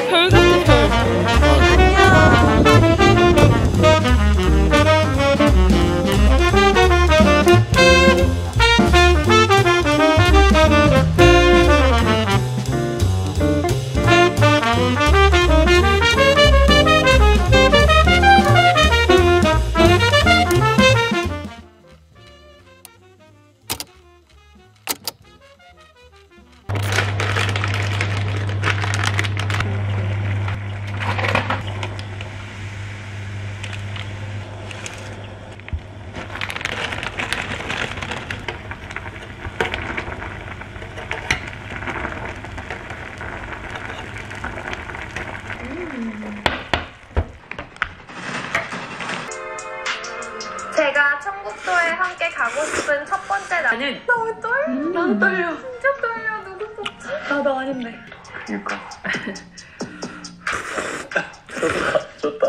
별 같아, 별. 안녕. 제가 청국도에 함께 가고 싶은 첫 번째 날은 너무 떨려. 나도 떨려. 진짜 떨려. 누구 뽑지? 나도 아닌데. 그니까. 좋다.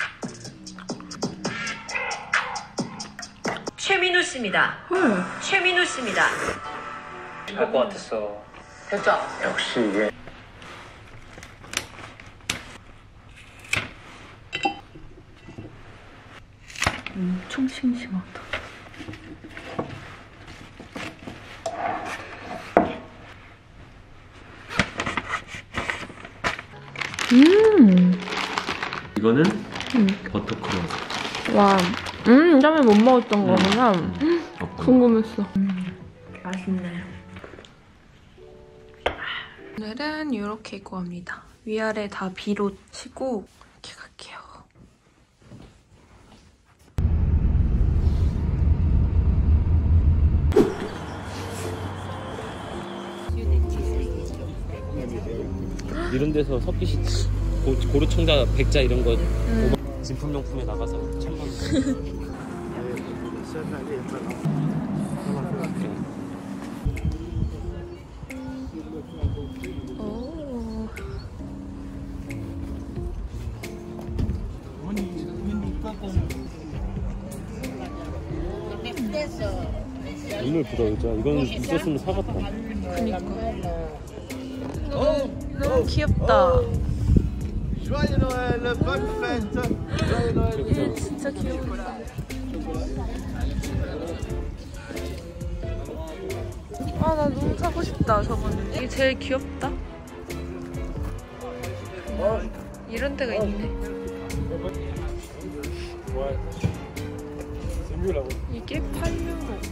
최민우 씨입니다. 최민우 씨입니다. 할 것 같았어. 됐죠? 역시 이게. 엄청 심심하다. 이거는 버터크림. 와, 처음에 못 먹었던 거구나. 궁금했어. 맛있네. 오늘은 이렇게 입고 갑니다. 위아래 다 비로 치고 이렇게 갈게요. 이런 데서 석기시 고르청자 백자 이런 거 진품용품에 나가서 1000만 원. 눈을 부어 여자. 이건 있었으면 사갔다. 그니까. 너무 귀엽다. 얘 진짜 귀엽다. 아, 나 너무 사고 싶다, 저거는. 이게 제일 귀엽다. 이런 데가 있네. 이게 8유로.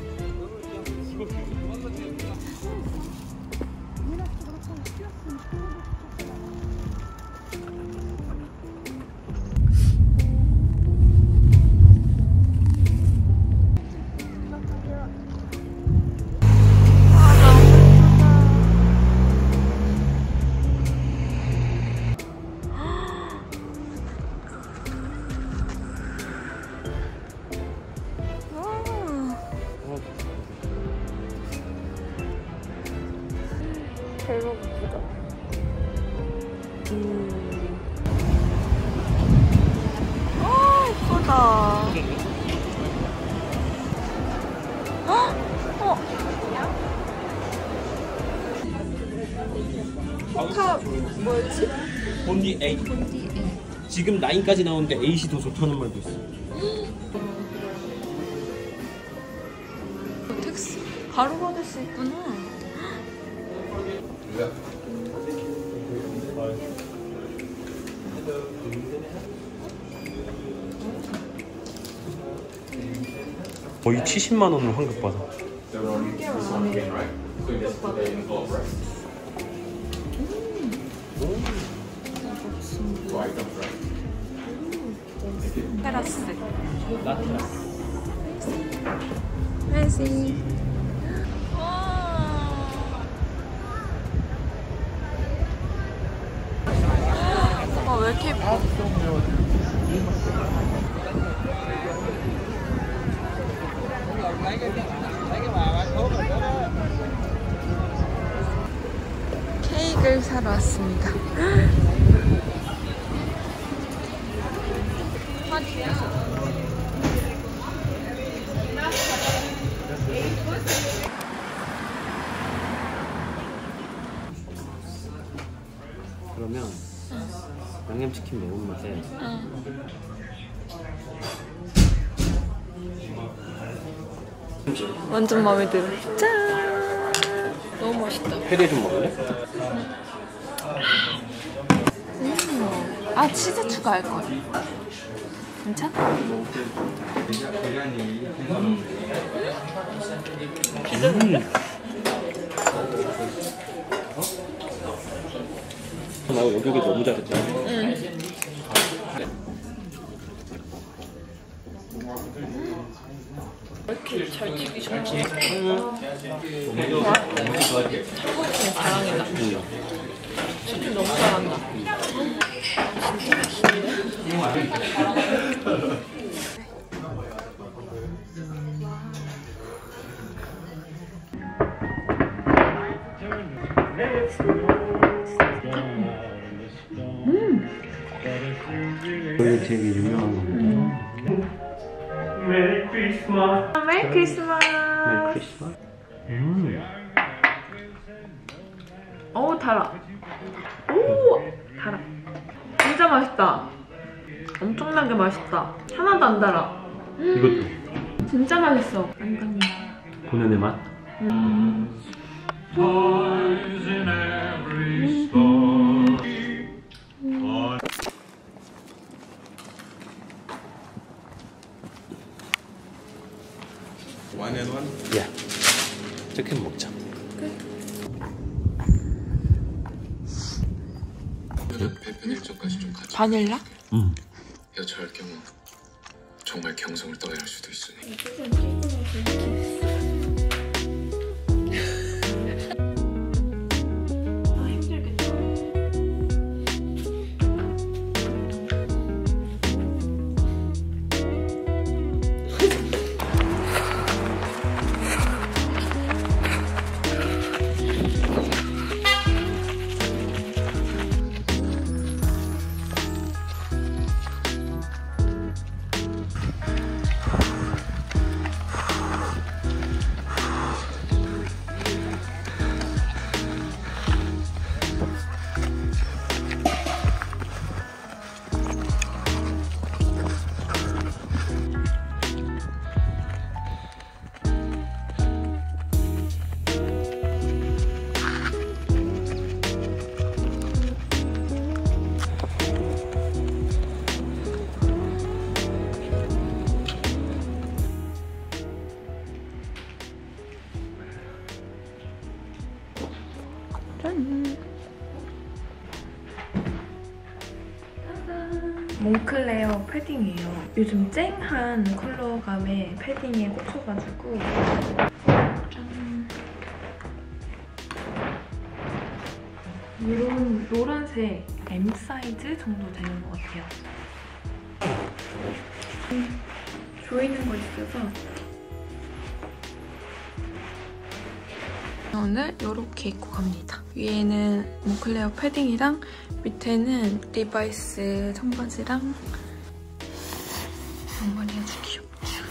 배고프다. 아, 예쁘다. 포카 뭐였지? 본디 A. 지금 9까지 나오는데 8이 더 좋다는 말도 있어. 택시 바로 받을 수 있구나. 거의 70만 원을 환급받아. 테라스. 라테라스. 메시. 왜 이렇게 예뻐? 케이크를 사러 왔습니다. 그러면 양념치킨 매운맛에 완전 마음에 들어. 짠! 너무 맛있다. 페레 좀 먹을래? 아, 치즈 추가할 걸. 괜찮아? 나 여기 너무 잘했잖아. 왜 이렇게 잘 튀기셔? 자랑이다. 치킨 너무 잘한다. 진짜 맛있는데? 이게 되게 유명한 건데. 메리 크리스마스. 메리 크리스마스. 오 달아. 오 달아. 진짜 맛있다. 엄청나게 맛있다. 하나도 안 달아. 이것도 진짜 맛있어. 완전. 본연의 맛. 야, 치킨 먹자. 배편 일정까지 좀 가져. 바닐라? 응. 여차할 경우 정말 경성을 떠야 할 수도 있으니. 짠! 몽클레어 패딩이에요. 요즘 쨍한 컬러감의 패딩에 꽂혀가지고 짠! 이런 노란색 M 사이즈 정도 되는 것 같아요. 조이는 거 있어서 오늘 이렇게 입고 갑니다. 위에는 몽클레어 패딩이랑 밑에는 리바이스 청바지랑 양말이 아주 귀엽죠.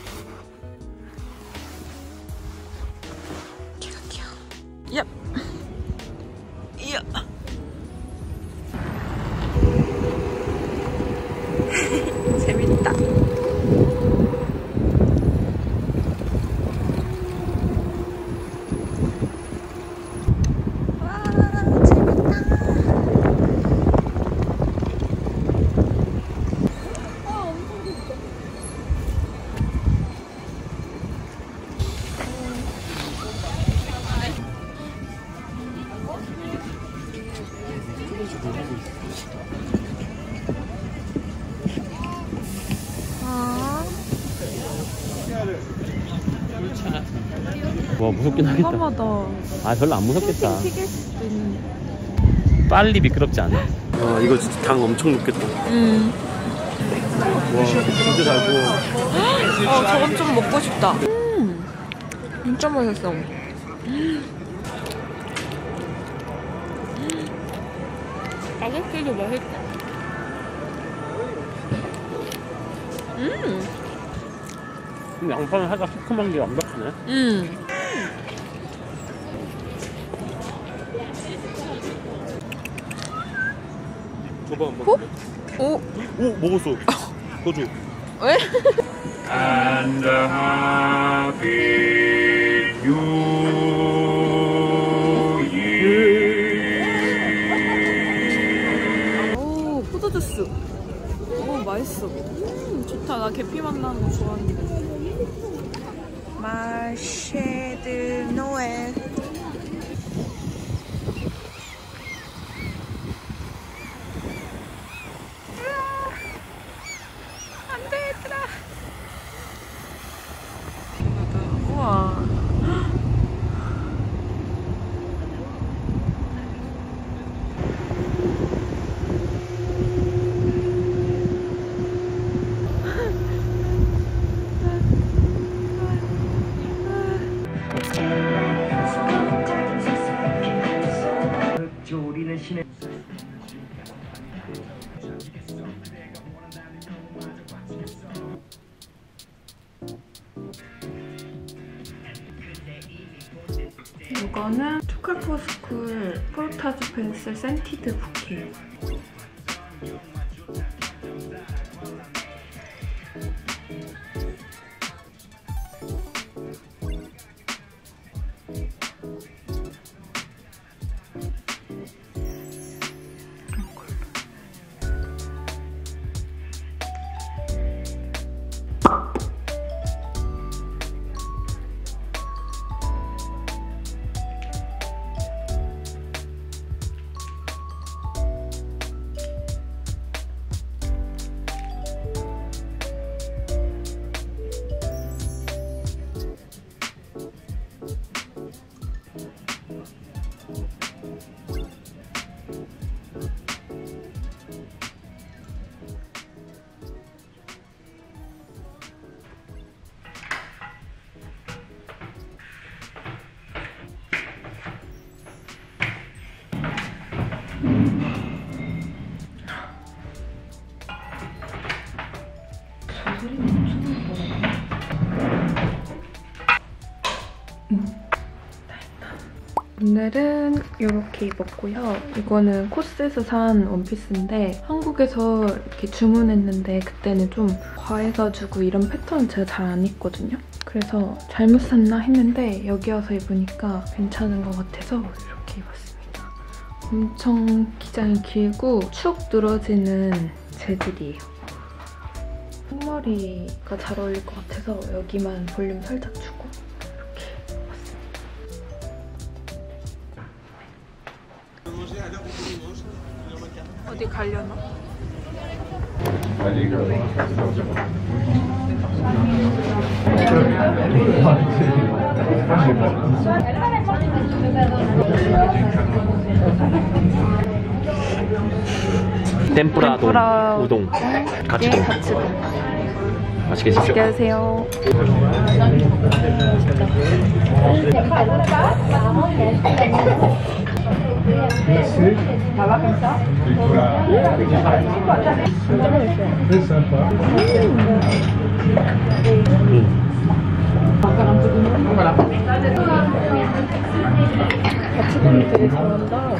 걔가 귀여워. 얍! 이야! 재밌다. 와, 무섭긴 하겠다. 위험하다. 아, 별로 안 무섭겠다. 튀길 수도 있는데. 빨리 미끄럽지 않아. 와, 이거 진짜 당 엄청 높겠다. 와, 진짜 잘 구워. 저건 좀 먹고 싶다. 진짜 맛있어. 가격대도 맛있다. 근데 양파는 살짝 시큼한 게 완벽하네. 줘봐 한번. 어? 오? 오 먹었어. 더 줘. 왜? And a happy new year. 오, 포도주스. 오, 맛있어. 좋다. 나 계피 맛 나는 거 좋아하는데. 마쉐드 노엘. 안 돼, 얘들아. 우와. 우리는 신의 이거는 초칼포스쿨 포르타주 펜슬 센티드 부케. 오늘은 이렇게 입었고요. 이거는 코스에서 산 원피스인데 한국에서 이렇게 주문했는데 그때는 좀 과해가지고 이런 패턴 제가 잘 안 입거든요. 그래서 잘못 샀나 했는데 여기 와서 입으니까 괜찮은 것 같아서 이렇게 입었습니다. 엄청 기장이 길고 축 늘어지는 재질이에요. 흰머리가 잘 어울릴 것 같아서 여기만 볼륨 살짝 주고 어디 가려나? 템뿌라 우동. 가츠동. 맛있게 드십시오. 맛있게 드세요. 가츠동이 되게 잘한다.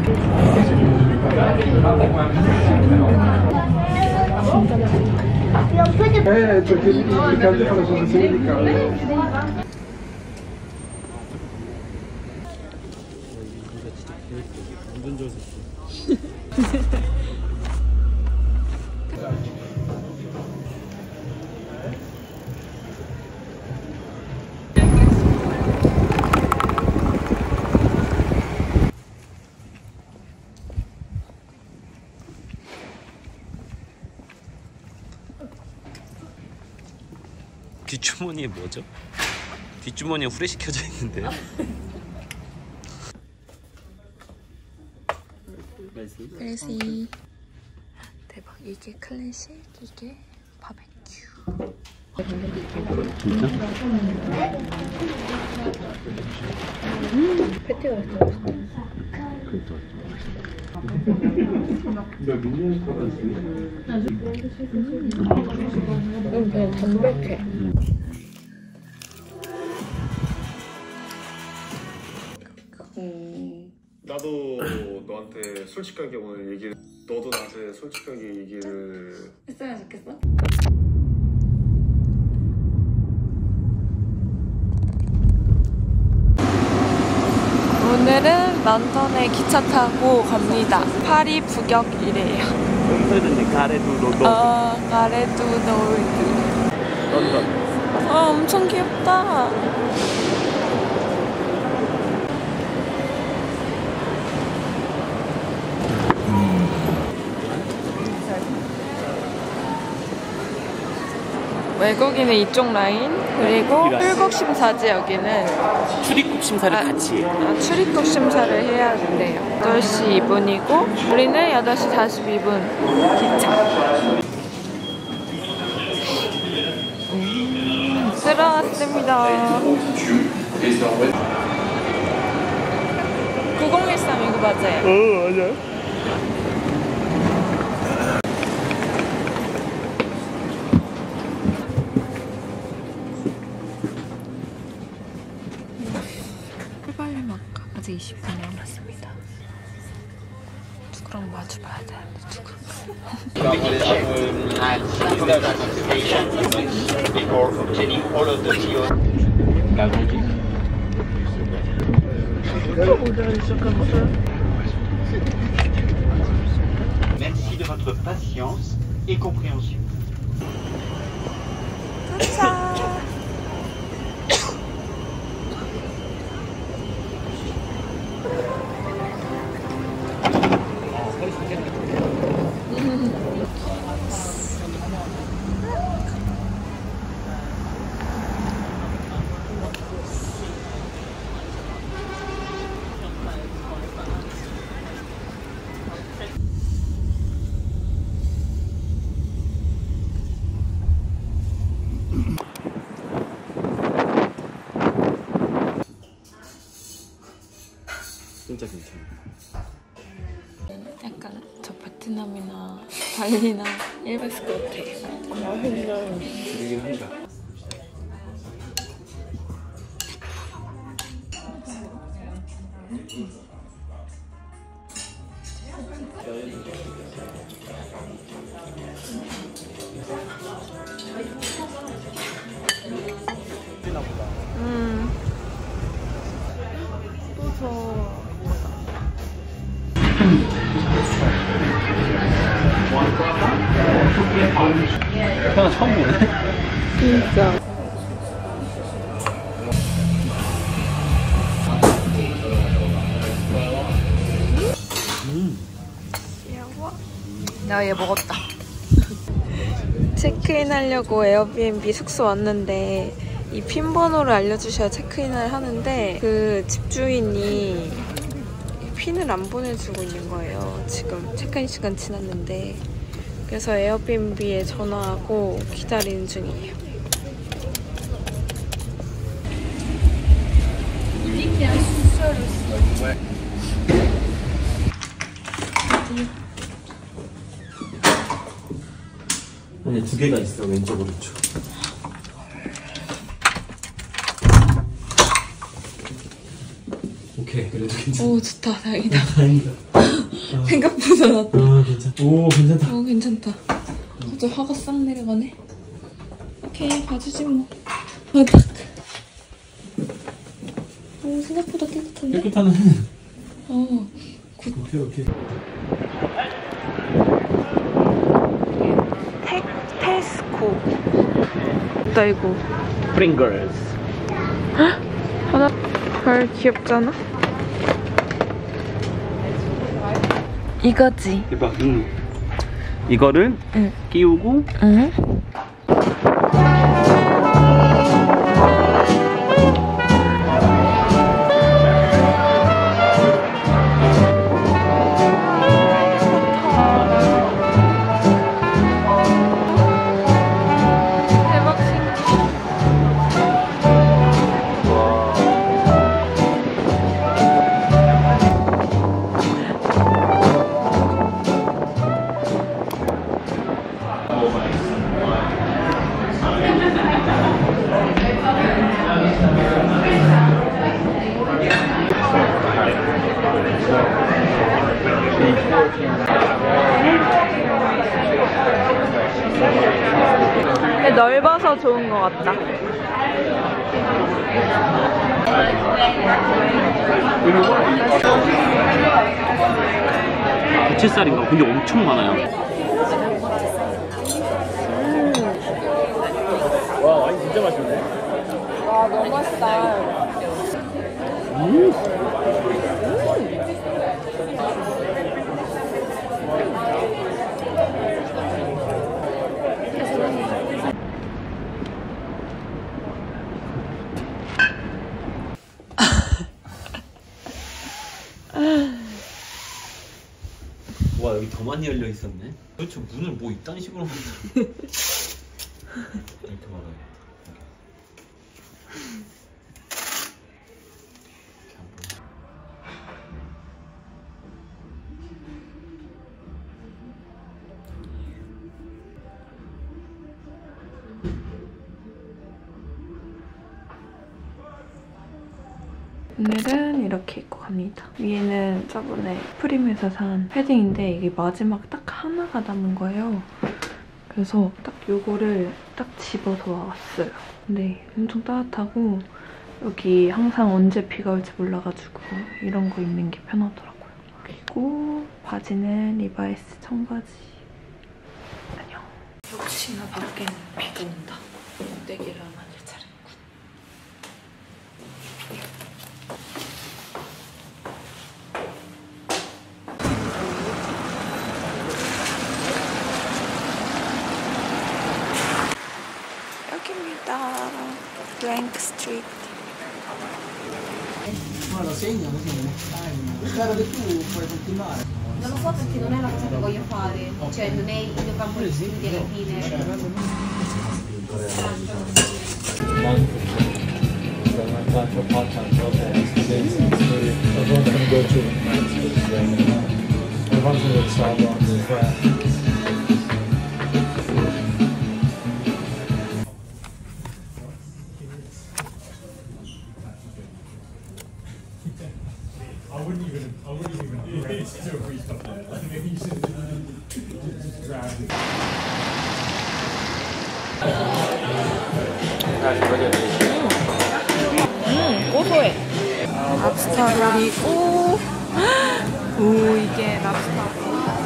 진짜 맛있다. perché i caldi fanno sensazione di caldo. 완전 좋았어. 뒷주머니에 뭐죠? 뒷주머니에 후레쉬 켜져 있는데요? 클래식. 대박. 이게 클래식, 이게 바베큐. 진짜? 패티가 맛있어. 그냥 담백해. 나도 너한테 솔직하게 오늘 얘기를 너도 나한테 솔직하게 얘기를 했으면 좋겠어? 오늘은 런던에 기차 타고 갑니다. 파리 북역이래요. 런던은 가레두 로도. 가레두 노을드. 런던. 엄청 귀엽다. 외국인은 이쪽 라인, 그리고 출국 심사지 여기는 출입국 심사를 같이 해. 출입국 심사를 해야 된대요. 8시 2분이고 우리는 8시 42분 기차. 들어왔습니다. 9013 이거 맞아요? 맞아요. 빨리 막가. 아직 20분 남았습니다. 누구랑 마주 봐야 되는데 누구? Merci de votre patience et compréhension. 진짜 괜찮아. 약간 저 베트남이나 발리나 일본스 것 같아. 그러긴 한다. 또 저. 형아 처음 보네? 진짜. 귀여워. 나 얘 먹었다. 체크인 하려고 에어비앤비 숙소 왔는데 이 핀 번호를 알려주셔야 체크인을 하는데 그 집주인이 핀을 안 보내주고 있는 거예요. 지금 체크인 시간 지났는데. 그래서 에어비앤비에 전화하고 기다리는 중이에요. 아니 2개가 있어. 왼쪽 오른쪽. 오케이 그래도 괜찮아. 오 좋다. 다행이다. 다행이다. 생각보다 낫다. 괜찮아. 오 괜찮다. 오 괜찮다. 갑자기 화가 싹 내려가네. 오케이 봐주지 뭐. 딱. 오 생각보다 깨끗한데? 깨끗하네. 굿. 오케이. 테스코. 있다 이거. 프링글스. 하나 별 귀엽잖아. 이거지. 대박. 이거를 끼우고. 넓어서 좋은 것 같다. 부채살인가? 근데 엄청 많아요. 와, 와인 진짜 맛있네. 와, 너무 맛있다. 와, 여기 더 많이 열려 있었네. 도대체 문을 뭐 이딴 식으로 만들어? 이렇게 막아요. 오늘은 이렇게 입고 갑니다. 위에는 저번에 프림에서 산 패딩인데 이게 마지막 딱 하나가 남은 거예요. 그래서 딱 요거를 딱 집어서 왔어요. 근데 엄청 따뜻하고 여기 항상 언제 비가 올지 몰라가지고 이런 거 입는 게 편하더라고요. 그리고 바지는 리바이스 청바지. 안녕. 역시나 밖에는 비가 온다. 떼기를 만들 차례군. 여기입니다. 블랭크 스트리트. Non lo so perché non è la cosa che voglio fare, cioè non è il mio campo di studi alla fine. 고소해. 랍스터 요리고 오 이게 랍스터.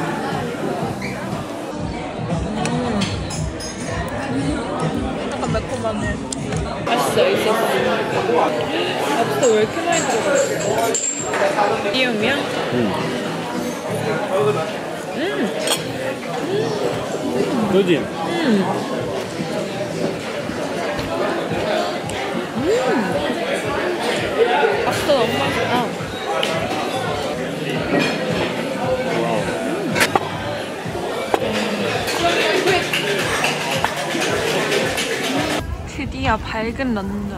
약간 매콤하네. 맛있어 있었어. 랍스터 왜 이렇게 많이 들어가? 미디움이야? 그지? 랍스터 너무 맛있다. 드디어 밝은 런던.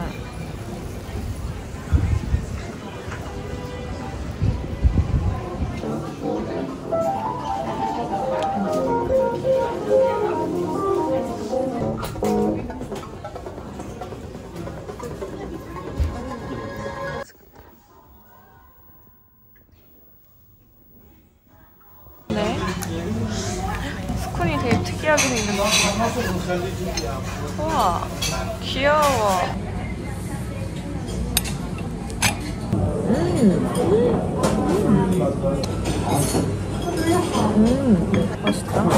네. 스콘이 되게 특이하게 생겼어. 우와, 귀여워. 맛있다.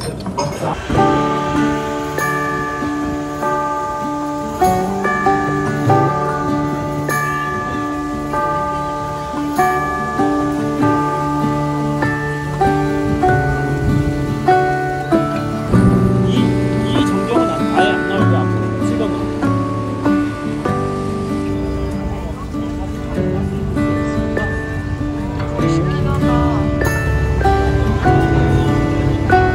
이 정도는 아예 안 나오고 앞으로 찍어놔. 쉽긴 하다.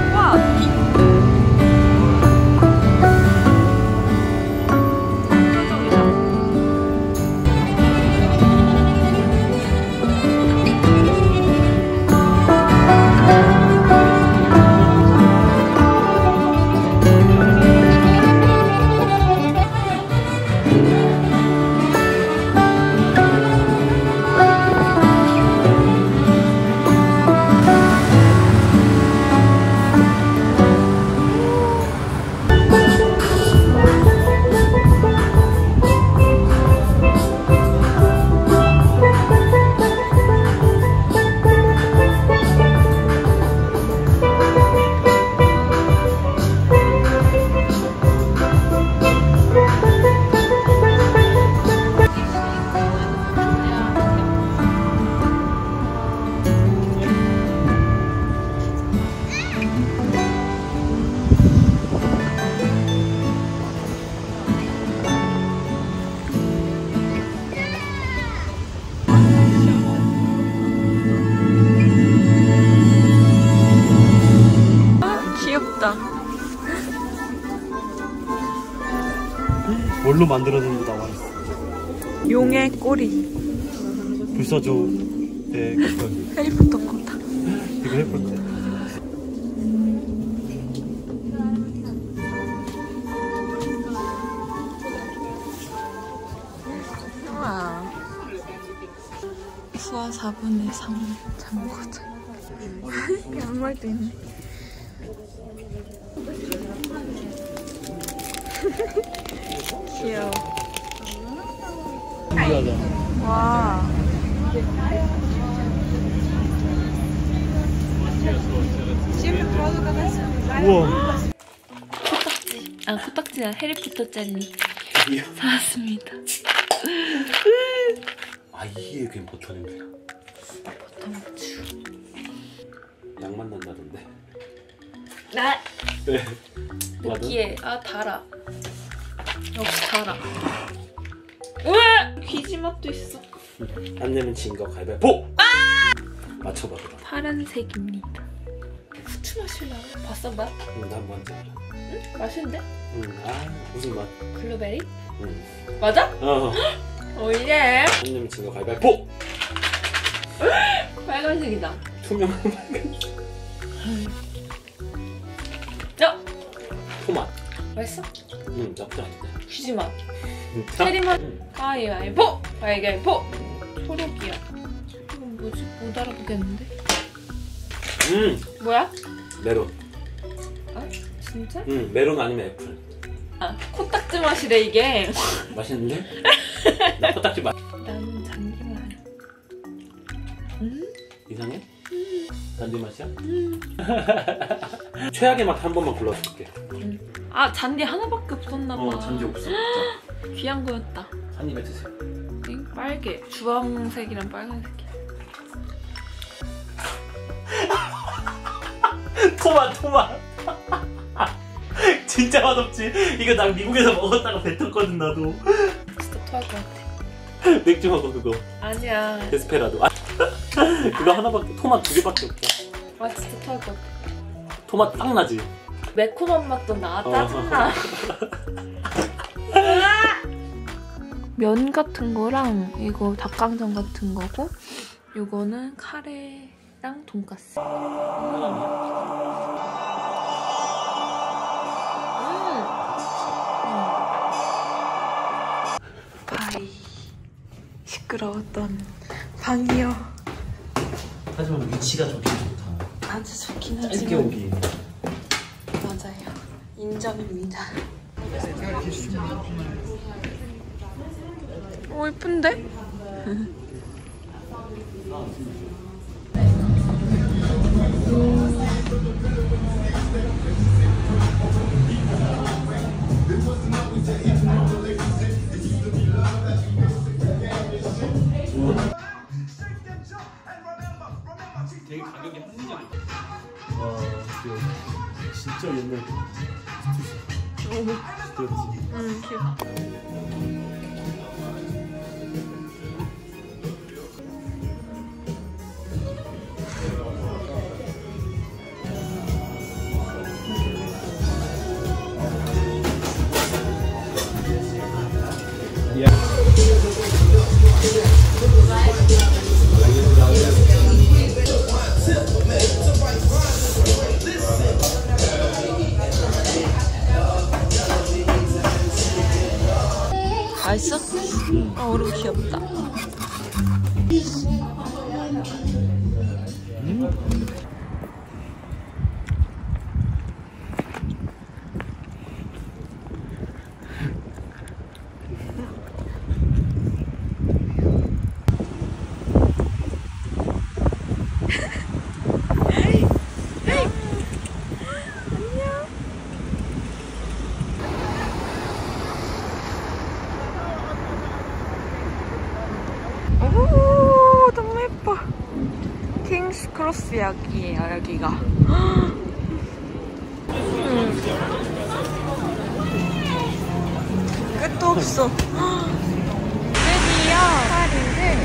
귀엽다. 뭘로 만들어진지 나와 있어. 용의 꼬리. 불사조의 해리포터 거다. 이거 해볼게. 우와. 수아 4분의 3 잠궈져. 양말도 있네. 귀여워. 와. 우와. 코딱지야. 해리포터 젤리 사왔습니다. 아, 이게 그냥 버터 냄새야. 버터무추. 양만 난다던데. 나. 네. 느끼해. 아, 달아. 역시 달아. 우와! 귀지 맛도 있어. 안 내면 진 거 가위바위보! 아! 맞춰봐, 그럼. 파란색입니다. 후추 마실라. 봤어, 맛? 응, 난 뭔지 알아. 응? 맛있는데? 응, 아, 무슨 맛? 블루베리? 응. 맞아? 어. 오예. 안 내면 진 거 가위바위보! 빨간색이다. 투명한 빨간색. 야! 토맛. 맛있어? 응, 나쁘지 않은데. 귀지 맛. 진짜? 체리 맛. 응. 가위바위보! 가위바위보! 초록이야. 이건 뭐지? 못 알아보겠는데? 뭐야? 메론. 아? 진짜? 응, 메론 아니면 애플. 아, 코딱지 맛이래, 이게. 맛있는데? 나 코딱지 맛. 나는 잔디맛. 이상해? 잔디 맛이야? 최악의 맛 한 번만 골라줄게. 아, 잔디 하나밖에 없었나봐. 잔디 없어. 진짜. 귀한 거였다. 한 입에 드세요. 응? 빨개. 주황색이랑 빨간색이야. 토맛. 진짜 맛없지? 이거 나 미국에서 먹었다가 뱉었거든, 나도. 진짜 토할 것 같아. 맥주 먹어, 그거. 아니야. 데스페라도. 아, 그거 하나밖에, 토맛 2개밖에 없어. 아, 진짜 토할 것 같아. 토맛 딱 나지? 매콤한 맛도 나. 짜증나. 면 같은 거랑 이거 닭강정 같은 거고, 이거는 카레랑 돈까스. 바이. 시끄러웠던 방이요. 하지만 위치가 좋긴 좋다. 아주 좋긴 짧게 하지만. 오기. 맞아요. 인정입니다. 오, 예쁜데? 되게 가격이 합리적이야. 와, 진짜 옛날 스튜디오지. 귀여워. 맛있어? 얼음 귀엽다. 오, 너무 예뻐. 킹스 크로스 역이에요, 여기가. 끝도 없어. 드디어 파리를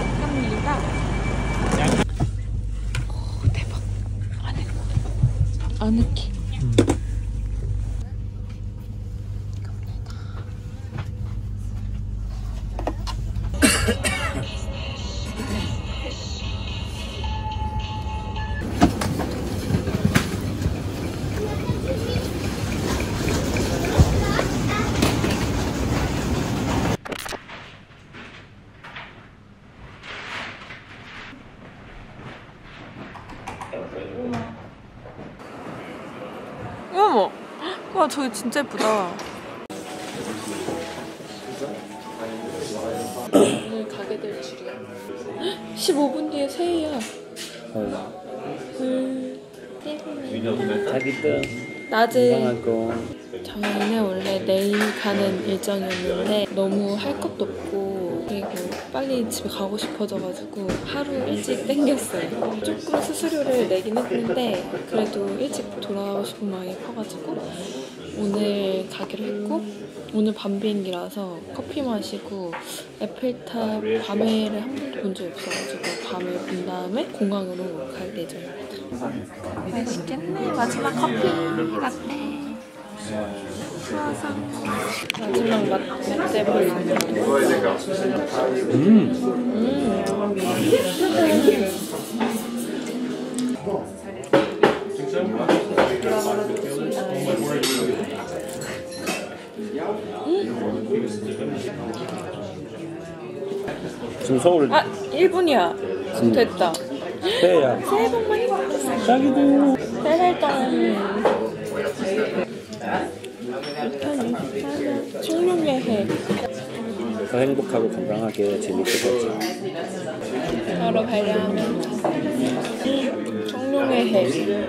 돌아갑니다. 오, 대박. 안에 아늑해. 어머! 와, 저기 진짜 예쁘다. 오늘 가게 될 줄이야. 15분 뒤에 새해야. 낮에 저희는 원래 내일 가는 일정이었는데 너무 할 것도 없고 그리고 빨리 집에 가고 싶어져가지고 하루 일찍 땡겼어요. 조금 수수료를 내긴 했는데 그래도 일찍 돌아가고 싶은 마음이 커가지고 오늘 가기로 했고, 오늘 밤 비행기라서 커피 마시고 에펠탑 밤에를 한 번도 본 적이 없어가지고 밤에 본 다음에 공항으로 갈 예정입니다. 맛있겠네. 마지막 커피 라떼. 마지막 라떼 보여주세요. 지금 서울. 아, 1분이야. 됐다. 새해야. 새해 복 많이 받으세요. 자기도. 새해 동안 2024년 청룡의 해. 더 행복하고 건강하게 재밌게 살자. 바로 발령하면 청룡의 해.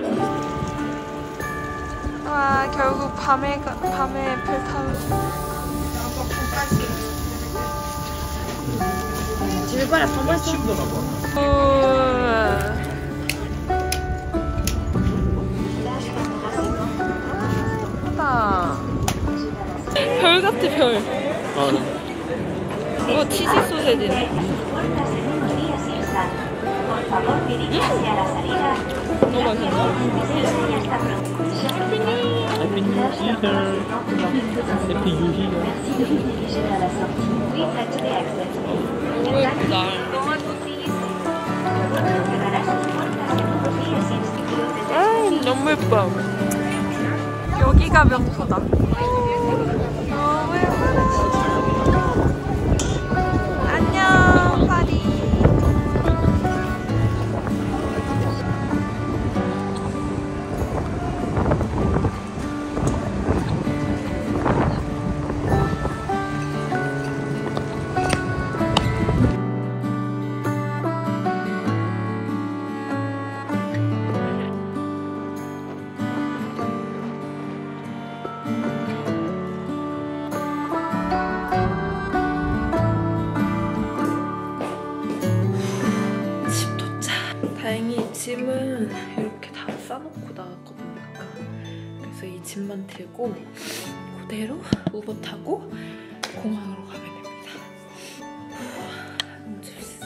와, 결국 밤에 에펠탑을. 집에 빨리 밥 마셔. 예쁘다. 별 같아, 별. 이거 치즈 소세지네. 너무 맛있다. Happy New Year. Happy New Year. 너무 예쁘다. 너무 예뻐. 여기가 명소다. 너무 예쁘다. 안녕, 파리. 다행히 짐은 이렇게 다 싸놓고 나왔거든요. 그래서 이 짐만 들고 그대로 우버 타고 공항으로 가면 됩니다. 너무 재밌어.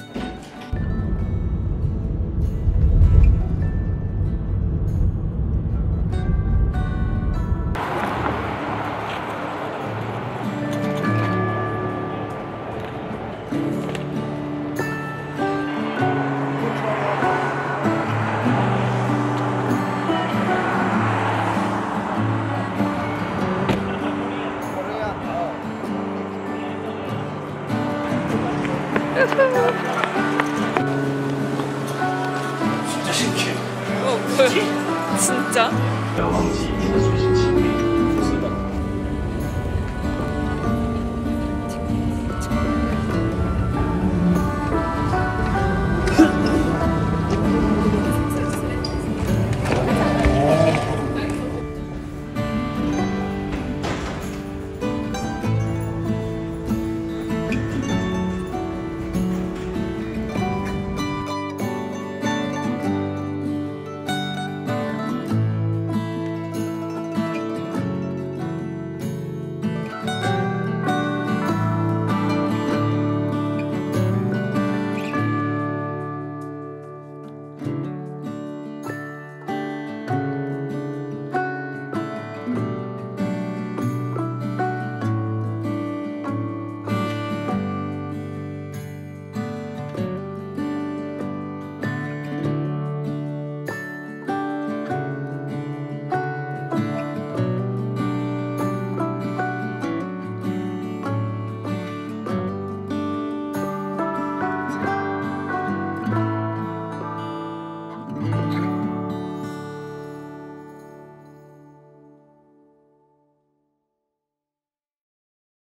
진짜 신기해. 뭐야? 진짜? 不要忘记你的随身